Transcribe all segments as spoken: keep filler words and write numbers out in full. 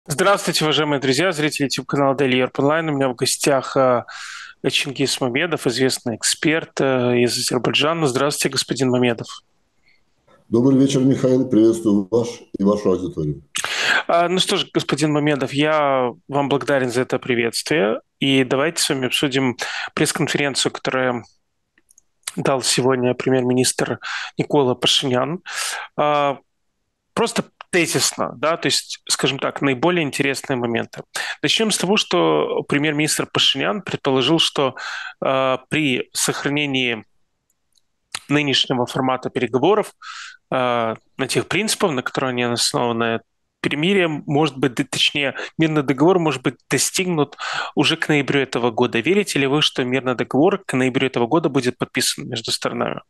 Здравствуйте, уважаемые друзья, зрители YouTube-канала Daily Europe Online. У меня в гостях э, Чингис Мамедов, известный эксперт э, из Азербайджана. Здравствуйте, господин Мамедов. Добрый вечер, Михаил. Приветствую вас и вашу аудиторию. А, ну что ж, господин Мамедов, я вам благодарен за это приветствие. И давайте с вами обсудим пресс-конференцию, которую дал сегодня премьер-министр Никола Пашинян. А, Просто тезисно, да, то есть, скажем так, наиболее интересные моменты. Начнем с того, что премьер-министр Пашинян предположил, что э, при сохранении нынешнего формата переговоров э, на тех принципах, на которых они основаны, перемирие может быть, д- точнее, мирный договор может быть достигнут уже к ноябрю этого года. Верите ли вы, что мирный договор к ноябрю этого года будет подписан между сторонами?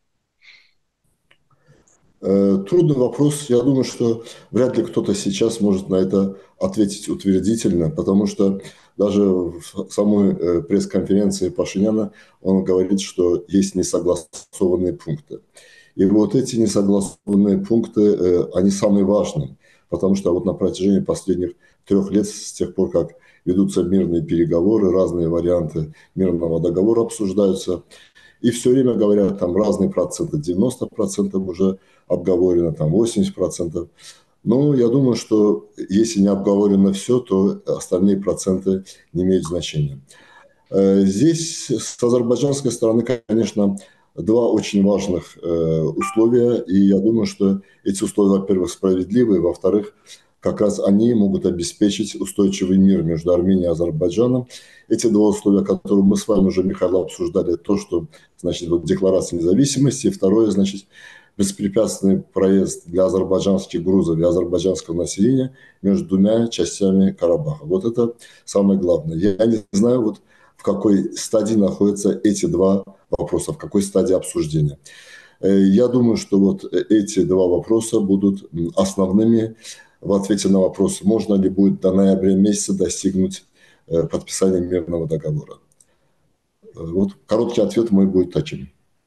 Э, Трудный вопрос. Я думаю, что вряд ли кто-то сейчас может на это ответить утвердительно, потому что даже в самой э, пресс-конференции Пашиняна он говорит, что есть несогласованные пункты. И вот эти несогласованные пункты, э, они самые важные, потому что вот на протяжении последних трех лет, с тех пор, как ведутся мирные переговоры, разные варианты мирного договора обсуждаются, и все время говорят, там разные проценты, девяносто процентов уже обговорено, там восемьдесят процентов. Но я думаю, что если не обговорено все, то остальные проценты не имеют значения. Э, Здесь с азербайджанской стороны, конечно, два очень важных э, условия. И я думаю, что эти условия, во-первых, справедливые, во-вторых, как раз они могут обеспечить устойчивый мир между Арменией и Азербайджаном. Эти два условия, которые мы с вами уже, Михаил, обсуждали, то, что, значит, вот декларация независимости, и второе, значит, беспрепятственный проезд для азербайджанских грузов и азербайджанского населения между двумя частями Карабаха. Вот это самое главное. Я не знаю, вот в какой стадии находятся эти два вопроса, в какой стадии обсуждения. Э, Я думаю, что вот эти два вопроса будут основными в ответе на вопрос, можно ли будет до ноября месяца достигнуть э, подписания мирного договора. Э, Вот короткий ответ мой будет таким.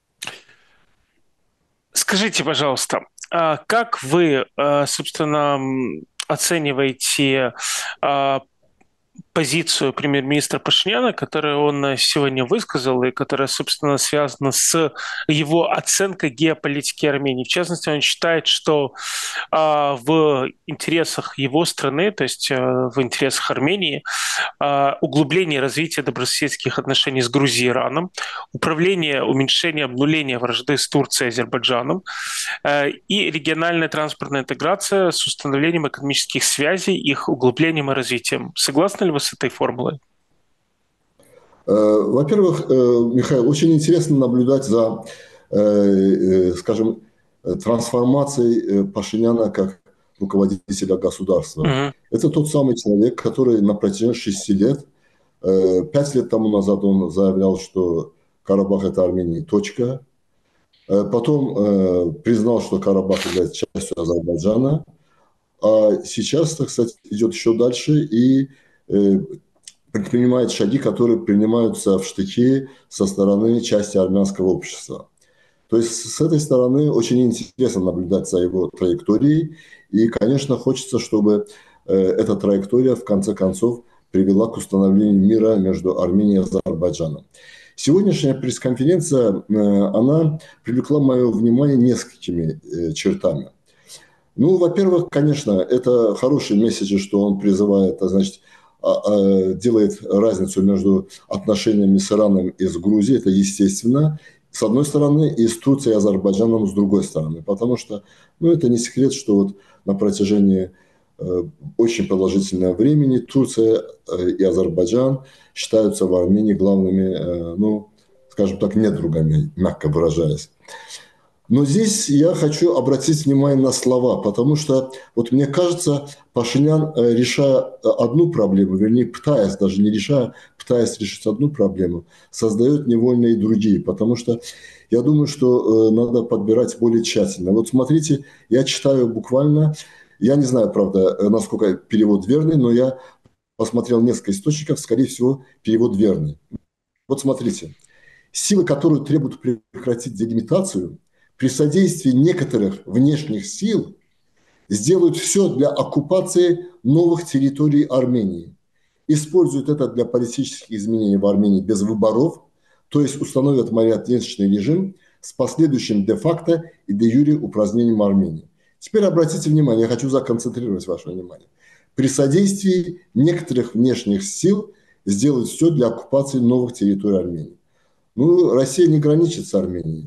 Скажите, пожалуйста, а как вы, э, собственно, м, оцениваете а, позицию премьер-министра Пашиняна, которую он э, сегодня высказал, и которая, собственно, связана с его оценкой геополитики Армении? В частности, он считает, что а, в интересах его страны, то есть э, в интересах Армении, а, углубление развития добрососедских отношений с Грузией и Ираном, управление, уменьшение, обнуление вражды с Турцией и Азербайджаном, э, и региональная транспортная интеграция с установлением экономических связей, их углублением и развитием. Согласны ли вы с этой формулой? Э, Во-первых, э, Михаил, очень интересно наблюдать за, э, э, скажем, э, трансформацией э, Пашиняна как руководителя государства. Мгм. Это тот самый человек, который на протяжении шести лет, э, пять лет тому назад он заявлял, что Карабах – это Армения, точка. Э, Потом э, признал, что Карабах является частью Азербайджана. А сейчас, так сказать, идет еще дальше и э, предпринимает шаги, которые принимаются в штыки со стороны части армянского общества. То есть с этой стороны очень интересно наблюдать за его траекторией. И, конечно, хочется, чтобы э, эта траектория в конце концов привела к установлению мира между Арменией и Азербайджаном. Сегодняшняя пресс-конференция, э, она привлекла мое внимание несколькими э, чертами. Ну, во-первых, конечно, это хорошие месседжи, что он призывает, а, значит, а, а, делает разницу между отношениями с Ираном и с Грузией, это естественно, с одной стороны, и с Турцией и Азербайджаном с другой стороны. Потому что, ну, это не секрет, что вот на протяжении э, очень продолжительного времени Турция э, и Азербайджан считаются в Армении главными, э, ну, скажем так, недругами, мягко выражаясь. Но здесь я хочу обратить внимание на слова, потому что вот мне кажется, Пашинян, э, решая э, одну проблему, вернее, пытаясь, даже не решая, пытаясь решить одну проблему, создает невольно и другие, потому что я думаю, что э, надо подбирать более тщательно. Вот смотрите, я читаю буквально, я не знаю, правда, э, насколько перевод верный, но я посмотрел несколько источников, скорее всего, перевод верный. Вот смотрите. Силы, которые требуют прекратить делимитацию, при содействии некоторых внешних сил сделают все для оккупации новых территорий Армении, используют это для политических изменений в Армении без выборов, то есть установят марионеточный режим с последующим де-факто и де-юре упразднением Армении. Теперь обратите внимание, я хочу законцентрировать ваше внимание. При содействии некоторых внешних сил сделают все для оккупации новых территорий Армении. Ну, Россия не граничит с Арменией.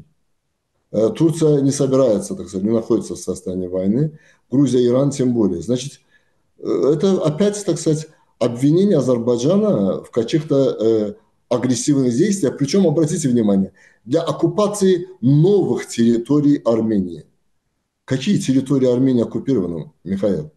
Турция не собирается, так сказать, не находится в состоянии войны. Грузия, Иран тем более. Значит, это опять, так сказать, обвинение Азербайджана в каких-то э, агрессивных действиях. Причем, обратите внимание, для оккупации новых территорий Армении. Какие территории Армении оккупированы, Михаил?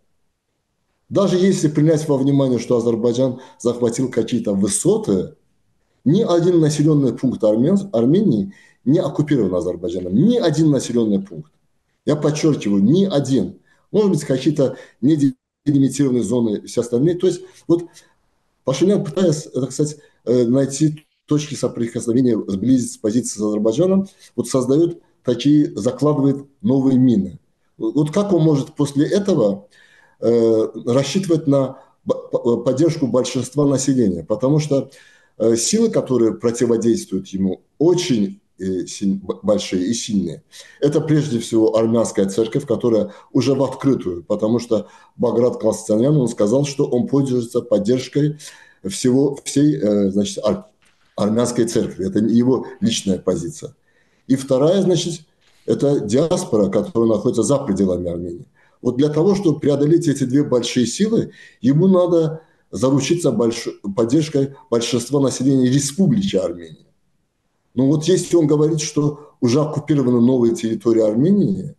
Даже если принять во внимание, что Азербайджан захватил какие-то высоты, ни один населенный пункт Армен, Армении не оккупирован Азербайджаном. Ни один населенный пункт. Я подчеркиваю, ни один. Может быть, какие-то неделимитированные зоны, все остальные. То есть, вот Пашинян, пытаясь, так сказать, найти точки соприкосновения, сблизиться с позицией с Азербайджаном, вот создает такие, закладывает новые мины. Вот как он может после этого э, рассчитывать на поддержку большинства населения? Потому что силы, которые противодействуют ему, очень большие и сильные. Это прежде всего армянская церковь, которая уже в открытую, потому что Баграт Константинян, он сказал, что он пользуется поддержкой всего, всей, значит, ар, армянской церкви. Это его личная позиция. И вторая, значит, это диаспора, которая находится за пределами Армении. Вот для того, чтобы преодолеть эти две большие силы, ему надо заручиться больш... поддержкой большинства населения Республики Армения. Но вот если он говорит, что уже оккупированы новые территории Армении,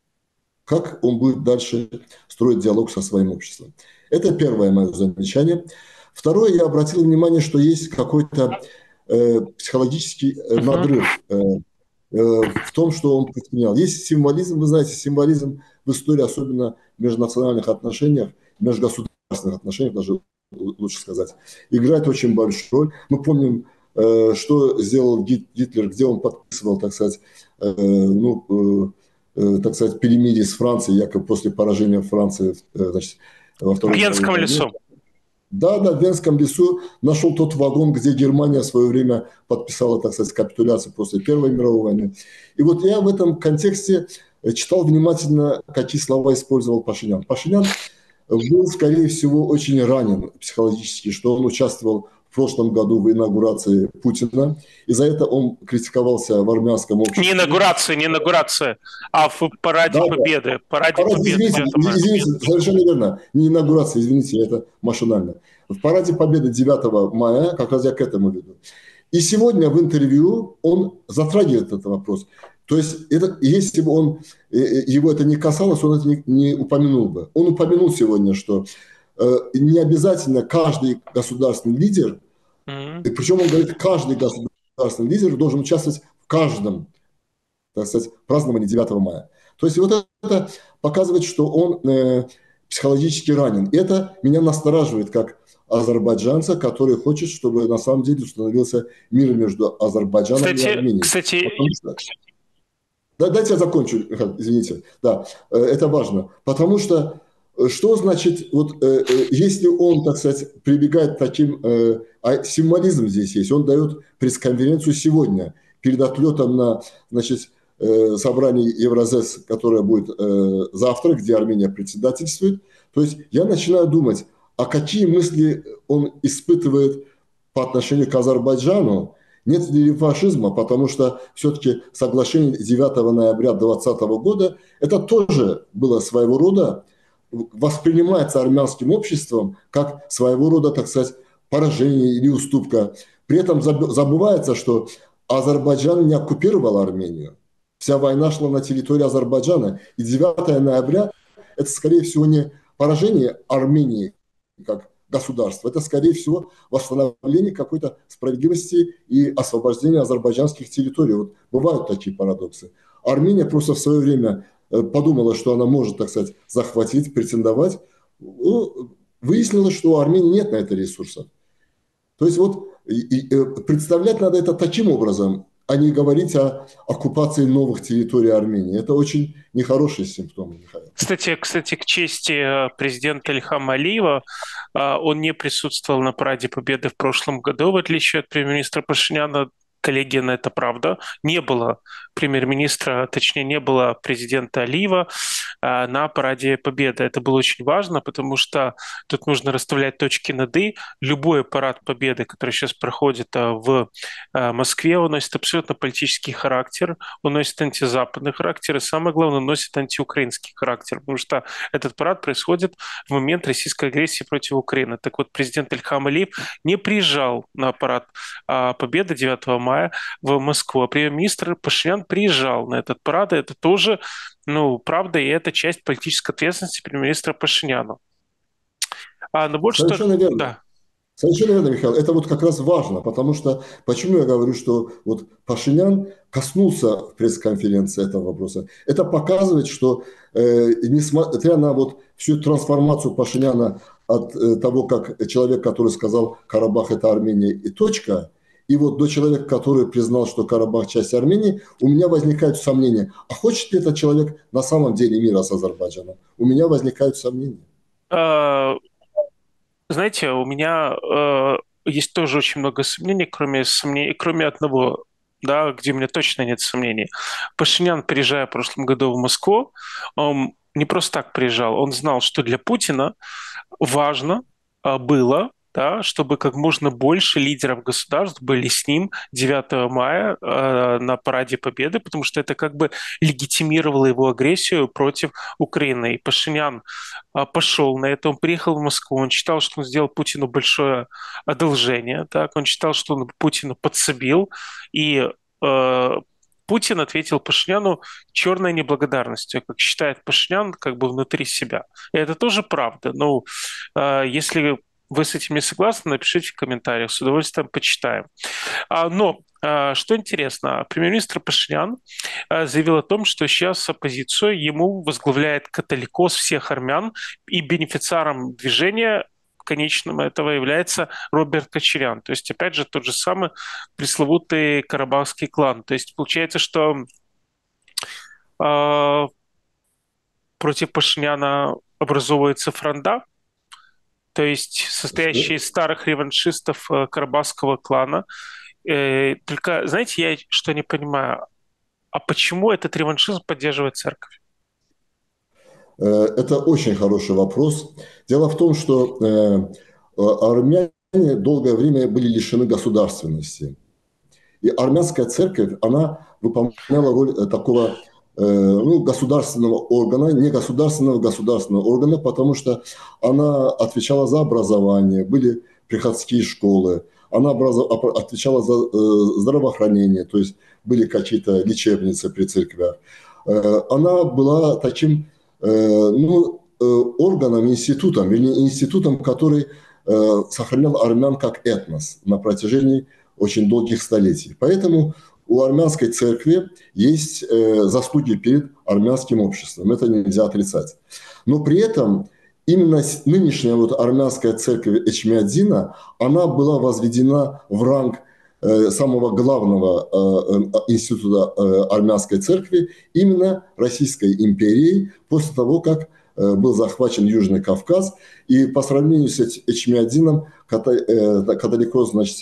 как он будет дальше строить диалог со своим обществом? Это первое мое замечание. Второе, я обратил внимание, что есть какой-то э, психологический э, надрыв э, э, в том, что он предпринял. Есть символизм, вы знаете, символизм в истории, особенно в межнациональных отношениях, в межгосударственных отношениях, даже лучше сказать, играет очень большую роль. Мы помним, э, что сделал Гитлер, где он подписывал, так сказать, э, ну, э, так сказать, перемирие с Францией, якобы после поражения Франции, э, значит, во Второй в Венском мировой лесу. войне. Да, да, в Венском лесу нашел тот вагон, где Германия в свое время подписала, так сказать, капитуляцию после Первой мировой войны. И вот я в этом контексте читал внимательно, какие слова использовал Пашинян. Пашинян был, скорее всего, очень ранен психологически, что он участвовал в прошлом году в инаугурации Путина, и за это он критиковался в армянском обществе. Не инаугурация, не инаугурация, а в параде да, Победы. Да. Параде Параде, Победы. Извините, извините, совершенно верно. Не инаугурация, извините, это машинально. В параде Победы девятого мая, как раз я к этому веду. И сегодня в интервью он затрагивает этот вопрос. То есть, это, если бы он, его это не касалось, он это не, не упомянул бы. Он упомянул сегодня, что э, не обязательно каждый государственный лидер, mm-hmm. и причем он говорит, каждый государственный лидер должен участвовать в каждом, так сказать, праздновании девятого мая. То есть, вот это показывает, что он э, психологически ранен. И это меня настораживает, как азербайджанца, который хочет, чтобы на самом деле установился мир между Азербайджаном кстати, и Арменией. Кстати, что... да, дайте я закончу, извините. Да, это важно. Потому что что значит, вот если он, так сказать, прибегает к таким, а символизм здесь есть, он дает пресс-конференцию сегодня перед отлетом на, значит, собрание Евразес, которое будет завтра, где Армения председательствует. То есть я начинаю думать, а какие мысли он испытывает по отношению к Азербайджану, нет ли фашизма, потому что все-таки соглашение девятого ноября две тысячи двадцатого года, это тоже было своего рода, воспринимается армянским обществом как своего рода, так сказать, поражение или уступка. При этом забывается, что Азербайджан не оккупировал Армению. Вся война шла на территории Азербайджана. И девятого ноября это, скорее всего, не поражение Армении как государства. Это, скорее всего, восстановление какой-то справедливости и освобождение азербайджанских территорий. Вот бывают такие парадоксы. Армения просто в свое время подумала, что она может, так сказать, захватить, претендовать. Выяснилось, что у Армении нет на это ресурса. То есть вот представлять надо это таким образом. а не говорить о оккупации новых территорий Армении. Это очень нехороший симптом, Михаил. Кстати, кстати, к чести э, президента Ильхама Алиева, э, он не присутствовал на параде Победы в прошлом году, в отличие от премьер-министра Пашиняна. Коллегия, это правда. Не было премьер-министра, точнее, не было президента Алиева э, на параде Победы. Это было очень важно, потому что тут нужно расставлять точки над «и». Любой парад Победы, который сейчас проходит э, в э, Москве, он носит абсолютно политический характер, он носит антизападный характер и, самое главное, носит антиукраинский характер, потому что этот парад происходит в момент российской агрессии против Украины. Так вот, президент Ильхам Алиев не приезжал на парад э, Победы девятого мая в Москву, а премьер-министр Пашинян приезжал на этот парад, и это тоже, ну, правда, и это часть политической ответственности премьер-министра Пашиняна. А, ну, вот что... Совершенно верно. Да. Совершенно верно, Михаил. Это вот как раз важно, потому что, почему я говорю, что вот Пашинян коснулся в пресс-конференции этого вопроса. Это показывает, что э, несмотря на вот всю трансформацию Пашиняна от э, того, как человек, который сказал, Карабах – это Армения и точка, и вот до человека, который признал, что Карабах – часть Армении, у меня возникают сомнения. А хочет ли этот человек на самом деле мира с Азербайджаном? У меня возникают сомнения. А, знаете, у меня э, есть тоже очень много сомнений, кроме сомнений, кроме одного, да, где у меня точно нет сомнений. Пашинян, приезжая в прошлом году в Москву, он не просто так приезжал, он знал, что для Путина важно а, было, да, чтобы как можно больше лидеров государств были с ним девятого мая э, на параде Победы, потому что это как бы легитимировало его агрессию против Украины. И Пашинян э, пошел на это, он приехал в Москву, он считал, что он сделал Путину большое одолжение, так, он считал, что он Путину подсобил, и э, Путин ответил Пашиняну черной неблагодарностью, как считает Пашинян, как бы внутри себя. И это тоже правда. Ну, э, если вы с этим не согласны, напишите в комментариях, с удовольствием почитаем. А, но а, что интересно, премьер-министр Пашинян а, заявил о том, что сейчас оппозицию ему возглавляет католикос всех армян, и бенефициаром движения конечным этого является Роберт Кочарян. То есть, опять же, тот же самый пресловутый карабахский клан. То есть, получается, что э, против Пашиняна образовывается фронта, то есть состоящая из старых реваншистов э, карабахского клана. Э, только, знаете, я что не понимаю, а почему этот реваншизм поддерживает церковь? Это очень хороший вопрос. Дело в том, что э, армяне долгое время были лишены государственности. И армянская церковь, она выполняла роль такого э, ну, государственного органа, не государственного государственного органа, потому что она отвечала за образование, были приходские школы, она образов... отвечала за э, здравоохранение, то есть были какие-то лечебницы при церквях. Э, она была таким э, ну, э, органом, институтом, или институтом, который э, сохранял армян как этнос на протяжении очень долгих столетий. Поэтому у армянской церкви есть э, заслуги перед армянским обществом. Это нельзя отрицать. Но при этом именно нынешняя вот армянская церковь Эчмиадзина, она была возведена в ранг э, самого главного э, института э, армянской церкви именно Российской империей после того, как э, был захвачен Южный Кавказ. И по сравнению с Эчмиадзином католикос, значит,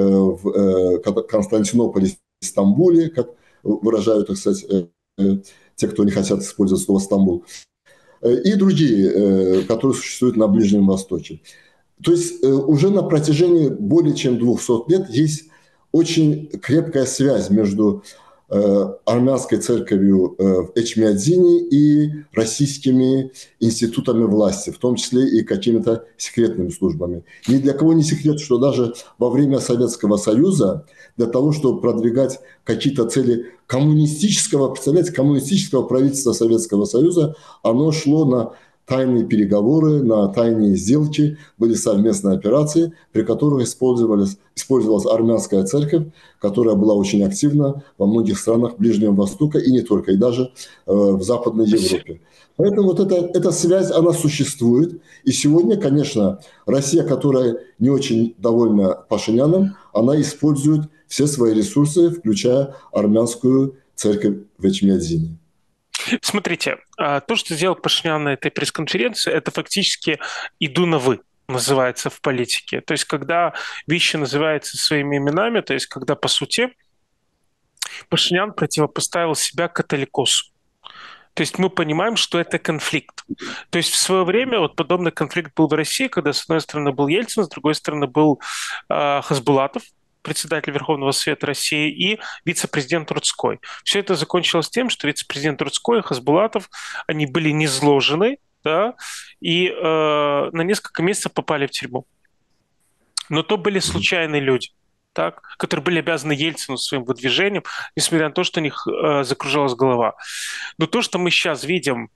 в Константинополе, Стамбуле, как выражают, так сказать, те, кто не хотят использовать слово «Стамбул», и другие, которые существуют на Ближнем Востоке. То есть уже на протяжении более чем двухсот лет есть очень крепкая связь между армянской церковью в Эчмиадзине и российскими институтами власти, в том числе и какими-то секретными службами. Ни для кого не секрет, что даже во время Советского Союза для того, чтобы продвигать какие-то цели коммунистического, представляете, коммунистического правительства Советского Союза, оно шло на тайные переговоры, на тайные сделки, были совместные операции, при которых использовалась, использовалась армянская церковь, которая была очень активна во многих странах Ближнего Востока и не только, и даже э, в Западной Европе. Поэтому вот эта, эта связь, она существует. И сегодня, конечно, Россия, которая не очень довольна Пашиняном, она использует все свои ресурсы, включая армянскую церковь в Эчмиадзине. Смотрите, а, то, что сделал Пашинян на этой пресс-конференции, это фактически «иду на «вы», называется в политике. То есть, когда вещи называются своими именами, то есть, когда, по сути, Пашинян противопоставил себя католикосу. То есть мы понимаем, что это конфликт. То есть в свое время вот подобный конфликт был в России, когда с одной стороны был Ельцин, с другой стороны был э, Хасбулатов, председатель Верховного Совета России, и вице-президент Рудской. Все это закончилось тем, что вице-президент Рудской и Хасбулатов, они были низложены, да, и э, на несколько месяцев попали в тюрьму. Но то были случайные люди, так, которые были обязаны Ельцину своим выдвижением, несмотря на то, что у них э, закружилась голова. Но то, что мы сейчас видим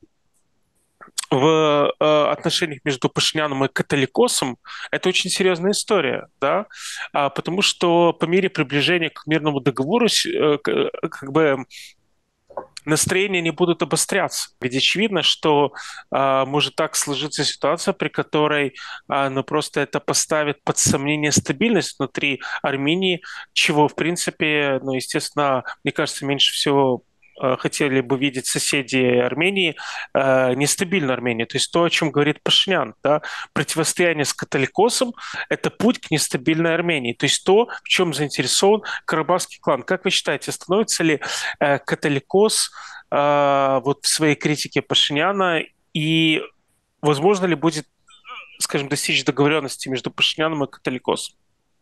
в э, отношениях между Пашиняном и католикосом, это очень серьезная история, да, а, потому что по мере приближения к мирному договору э, как бы настроения не будут обостряться. Ведь очевидно, что а, может так сложиться ситуация, при которой а, ну, просто это поставит под сомнение стабильность внутри Армении, чего, в принципе, ну, естественно, мне кажется, меньше всего а, хотели бы видеть соседи Армении, э, нестабильную Армению. То есть то, о чем говорит Пашинян, да, противостояние с католикосом– это путь к нестабильной Армении. То есть то, в чем заинтересован карабахский клан. Как вы считаете, становится ли э, католикос э, вот в своей критике Пашиняна и возможно ли будет, скажем, достичь договоренности между Пашиняном и католикосом?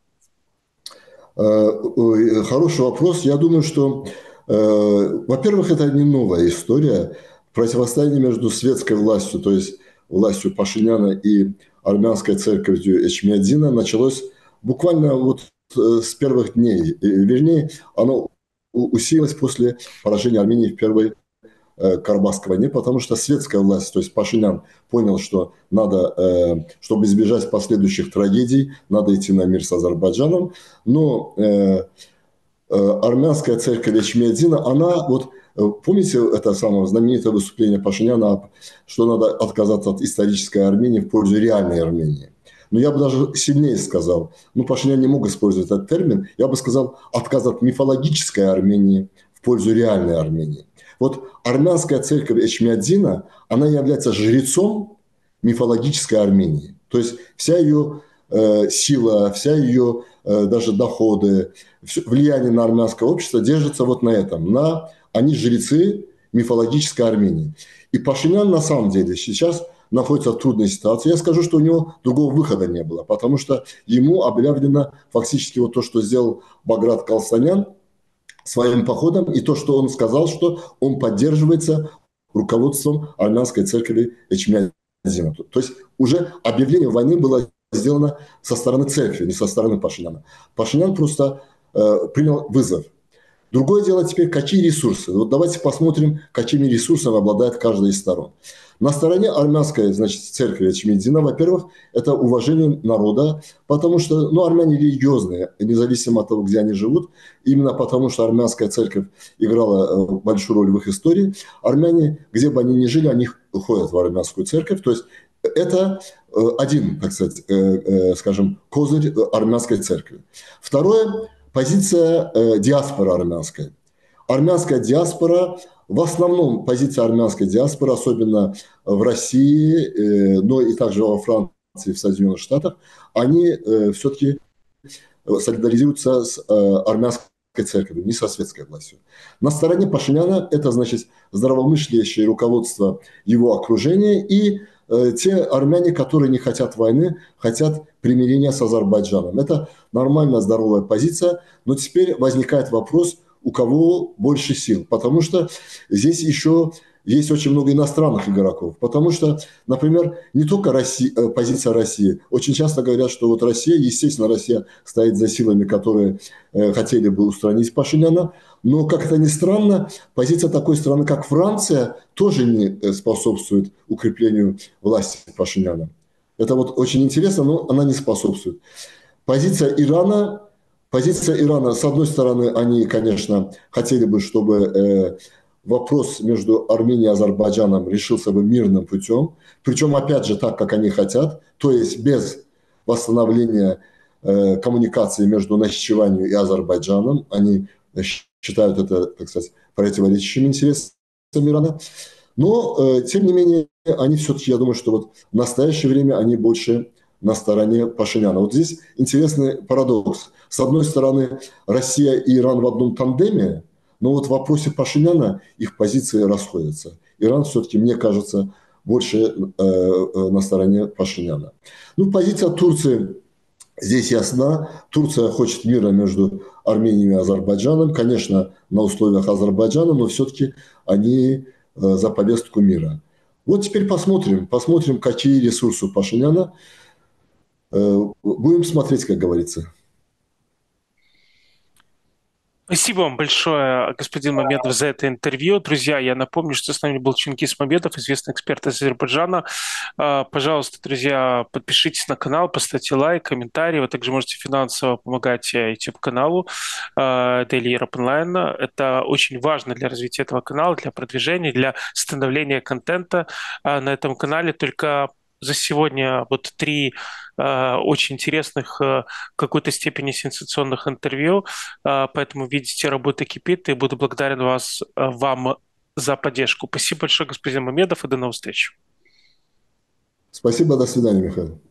Хороший вопрос. Я думаю, что, во-первых, это не новая история. Противостояние между светской властью, то есть властью Пашиняна и армянской церковью Эчмиадзина началось буквально вот с первых дней. Вернее, оно усилилось после поражения Армении в первой Карабахской войне, потому что светская власть, то есть Пашинян, понял, что надо, чтобы избежать последующих трагедий, надо идти на мир с Азербайджаном. Но армянская церковь Эчмиадзина, она вот, помните это самое знаменитое выступление Пашиняна, что надо отказаться от исторической Армении в пользу реальной Армении? Но я бы даже сильнее сказал, ну, Пашинян не мог использовать этот термин, я бы сказал, отказ от мифологической Армении в пользу реальной Армении. Вот армянская церковь Эчмиадзина, она является жрецом мифологической Армении. То есть вся ее э, сила, вся ее э, даже доходы, все, влияние на армянское общество держится вот на этом. На, они жрецы мифологической Армении. И Пашинян на самом деле сейчас находится в трудной ситуации. Я скажу, что у него другого выхода не было, потому что ему объявлено фактически вот то, что сделал Баграт Калстанян своим походом, и то, что он сказал, что он поддерживается руководством армянской церкви Эчмиадзина. То есть уже объявление войны было сделано со стороны церкви, не со стороны Пашиняна. Пашинян просто э, принял вызов. Другое дело теперь, какие ресурсы. Вот давайте посмотрим, какими ресурсами обладает каждая из сторон. На стороне армянской, значит, церкви Эчмиадзина, во-первых, это уважение народа, потому что, ну, армяне религиозные, независимо от того, где они живут, именно потому что армянская церковь играла большую роль в их истории. Армяне, где бы они ни жили, они ходят в армянскую церковь. То есть это один, так сказать, скажем, козырь армянской церкви. Второе – позиция диаспоры армянской. Армянская диаспора, в основном позиция армянской диаспоры, особенно в России, но и также во Франции, в Соединенных Штатах, они все-таки солидаризируются с армянской церковью, не со светской властью. На стороне Пашиняна это, значит, здравомыслящее руководство его окружения и те армяне, которые не хотят войны, хотят примирения с Азербайджаном. Это нормальная, здоровая позиция, но теперь возникает вопрос, у кого больше сил, потому что здесь еще есть очень много иностранных игроков, потому что, например, не только Россия, позиция России, очень часто говорят, что вот Россия, естественно, Россия стоит за силами, которые э, хотели бы устранить Пашиняна, но, как это ни странно, позиция такой страны, как Франция, тоже не способствует укреплению власти Пашиняна. Это вот очень интересно, но она не способствует. Позиция Ирана, позиция Ирана, с одной стороны, они, конечно, хотели бы, чтобы э, вопрос между Арменией и Азербайджаном решился бы мирным путем, причем, опять же, так, как они хотят, то есть без восстановления э, коммуникации между Нахичеванью и Азербайджаном. Они считают это, так сказать, противоречащим интересам Ирана. Но, э, тем не менее, они все-таки, я думаю, что вот в настоящее время они больше на стороне Пашиняна. Вот здесь интересный парадокс. С одной стороны, Россия и Иран в одном тандеме, но вот в вопросе Пашиняна их позиции расходятся. Иран все-таки, мне кажется, больше э, э, на стороне Пашиняна. Ну, позиция Турции здесь ясна. Турция хочет мира между Арменией и Азербайджаном. Конечно, на условиях Азербайджана, но все-таки они э, за повестку мира. Вот теперь посмотрим, посмотрим, какие ресурсы у Пашиняна. Э, будем смотреть, как говорится. Спасибо вам большое, господин Мамедов, за это интервью. Друзья, я напомню, что с нами был Чингиз Мамедов, известный эксперт из Азербайджана. А, Пожалуйста, друзья, подпишитесь на канал, поставьте лайк, комментарий. Вы также можете финансово помогать YouTube-каналу а, Daily Europe Online. Это очень важно для развития этого канала, для продвижения, для становления контента а, на этом канале. Только за сегодня вот три э, очень интересных, э, в какой-то степени сенсационных интервью. Э, поэтому, видите, работа кипит, и буду благодарен вас, э, вам за поддержку. Спасибо большое, господин Мамедов, и до новых встреч. Спасибо, до свидания, Михаил.